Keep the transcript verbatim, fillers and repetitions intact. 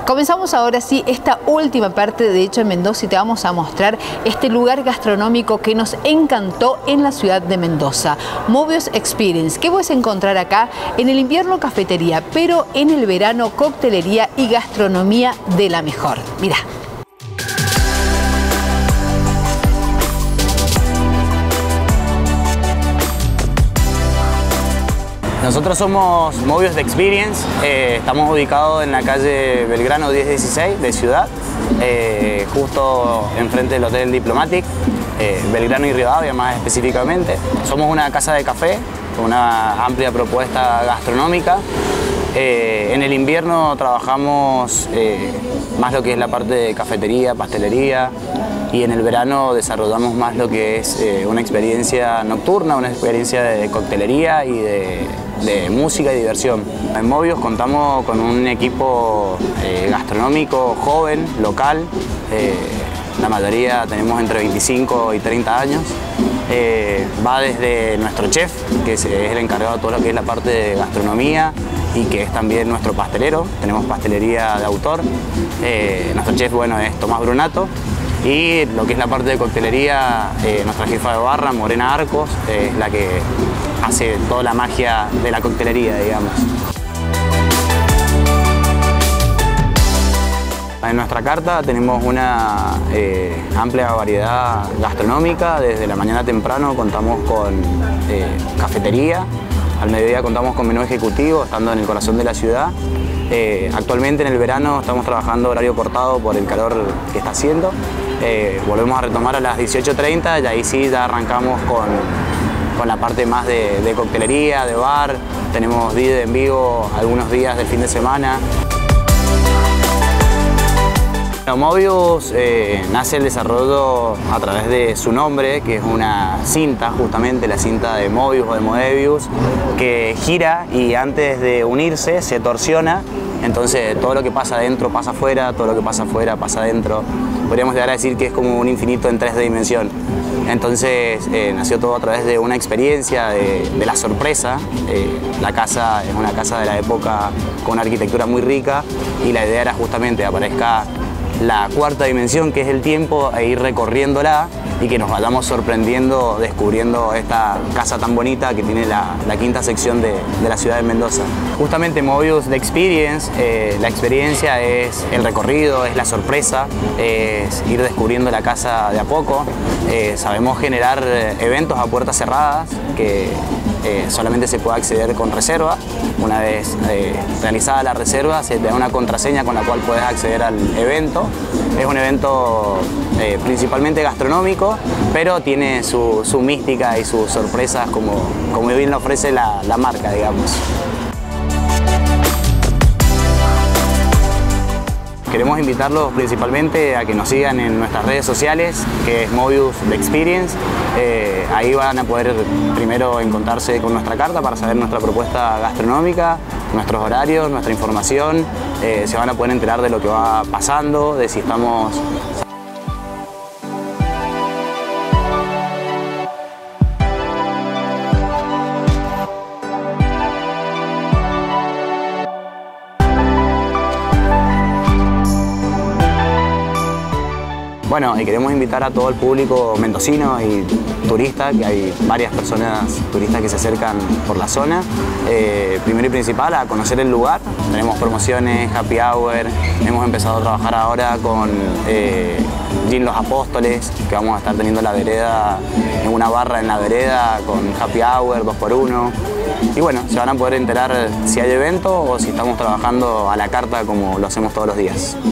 Comenzamos ahora sí esta última parte de Hecho en Mendoza y te vamos a mostrar este lugar gastronómico que nos encantó en la ciudad de Mendoza, Mobius Experience. ¿Qué puedes encontrar acá? En el invierno cafetería, pero en el verano coctelería y gastronomía de la mejor. Mirá. Nosotros somos Mobius Experience, eh, estamos ubicados en la calle Belgrano diez dieciséis de Ciudad, eh, justo enfrente del Hotel Diplomatic, eh, Belgrano y Rivadavia más específicamente. Somos una casa de café con una amplia propuesta gastronómica. Eh, en el invierno trabajamos eh, más lo que es la parte de cafetería, pastelería, y en el verano desarrollamos más lo que es eh, una experiencia nocturna, una experiencia de coctelería y de, de música y diversión. En Mobius contamos con un equipo eh, gastronómico joven, local, eh, la mayoría tenemos entre veinticinco y treinta años. Eh, va desde nuestro chef, que es el encargado de todo lo que es la parte de gastronomía y que es también nuestro pastelero. Tenemos pastelería de autor. Eh, nuestro chef, bueno, es Tomás Brunato. Y lo que es la parte de coctelería, eh, nuestra jefa de barra, Morena Arcos, eh, es la que hace toda la magia de la coctelería, digamos. En nuestra carta tenemos una eh, amplia variedad gastronómica. Desde la mañana temprano contamos con eh, cafetería, al mediodía contamos con menú ejecutivo, estando en el corazón de la ciudad. Eh, actualmente en el verano estamos trabajando horario cortado por el calor que está haciendo. Eh, volvemos a retomar a las dieciocho treinta y ahí sí ya arrancamos con, con la parte más de, de coctelería, de bar. Tenemos D J en vivo algunos días del fin de semana. Bueno, Mobius eh, nace el desarrollo a través de su nombre, que es una cinta, justamente la cinta de Mobius o de Moebius, que gira y antes de unirse se torsiona. Entonces todo lo que pasa adentro pasa afuera, todo lo que pasa afuera pasa adentro. Podríamos llegar a decir que es como un infinito en tres dimensiones. Entonces eh, nació todo a través de una experiencia de, de la sorpresa. Eh, la casa es una casa de la época con una arquitectura muy rica y la idea era justamente que aparezca la cuarta dimensión, que es el tiempo, e ir recorriéndola y que nos vayamos sorprendiendo descubriendo esta casa tan bonita que tiene la, la quinta sección de, de la ciudad de Mendoza. Justamente Mobius The Experience, eh, la experiencia es el recorrido, es la sorpresa, es ir descubriendo la casa de a poco. Eh, sabemos generar eventos a puertas cerradas que eh, solamente se puede acceder con reserva. Una vez eh, realizada la reserva se te da una contraseña con la cual puedes acceder al evento. Es un evento eh, principalmente gastronómico, pero tiene su, su mística y sus sorpresas como, como bien lo ofrece la, la marca, digamos. Queremos invitarlos principalmente a que nos sigan en nuestras redes sociales, que es Mobius The Experience. Eh, ahí van a poder primero encontrarse con nuestra carta para saber nuestra propuesta gastronómica, nuestros horarios, nuestra información. Eh, se van a poder enterar de lo que va pasando, de si estamos... Bueno, y queremos invitar a todo el público mendocino y turista, que hay varias personas turistas que se acercan por la zona. Eh, primero y principal, a conocer el lugar. Tenemos promociones, happy hour. Hemos empezado a trabajar ahora con eh, Gin Los Apóstoles, que vamos a estar teniendo la vereda, en una barra en la vereda con happy hour, dos por uno. Y bueno, se van a poder enterar si hay evento o si estamos trabajando a la carta como lo hacemos todos los días.